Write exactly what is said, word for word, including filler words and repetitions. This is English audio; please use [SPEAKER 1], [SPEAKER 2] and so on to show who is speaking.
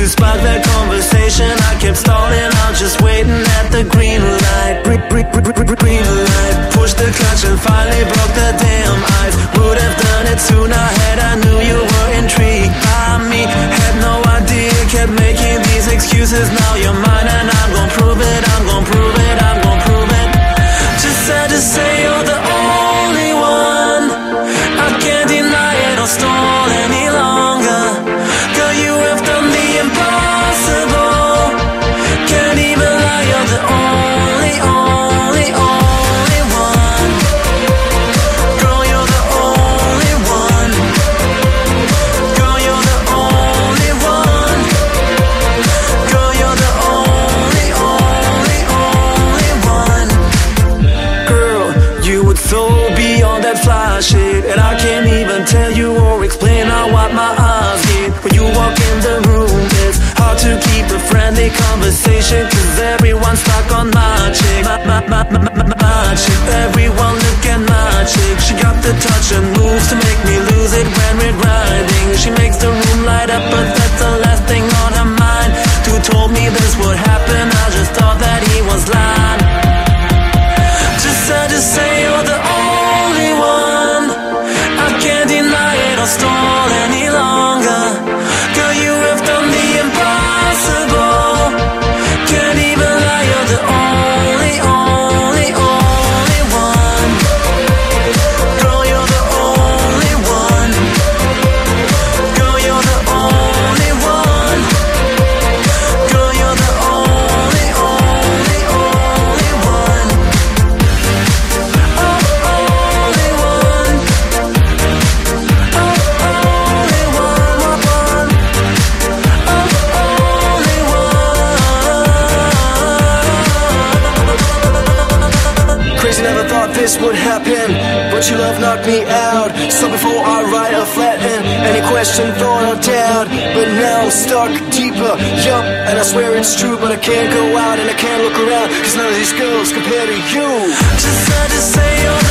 [SPEAKER 1] to spark that conversation. I kept stalling out, just waiting at the green light. Green, green, green, green light. Pushed the clutch and finally broke the damn ice. Would have done it sooner had I knew you were intrigued by me. Had no idea, kept making these excuses. Now you're mine and I'm gon' prove it. I'm gon' prove it. I'm gon' prove it. Just had to say you're the only one. I can't deny it or stall any longer. Girl, you have done the impossible. Can't even lie, you're the only, only, only one. Girl, you're the only one. Girl, you're the only one. Girl, you're the only, only, only one. Girl, you would so be on that fly shit, and I can't even tell you or explain how what my eyes get when you walk in the room. It's hard to keep a friendly conversation, cause everyone's stuck on my chick. My, my, my, my, my, my chick. Everyone look at my chick. She got the touch and moves to make me lose it when we're riding. She makes the room light up, but that's the last thing on her mind. Who told me this would happen? I just thought that he was lying. Just had to say you're the only one. I can't deny it or stall any longer. Girl, you have done the impossible. Can't even lie, you're the only, only, only one. Girl, you're the only one. Girl, you're the only one. Girl, you're the only, only, only one. Oh, only one. Oh, only one, one. Oh, only one. Crazy, never thought this would happen, but your love knocked me out. So before I write a flatten any question, thought or doubt, but now I'm stuck deeper. Yup, and I swear it's true, but I can't go out and I can't look around, cause none of these girls compare to you. Just had to say you're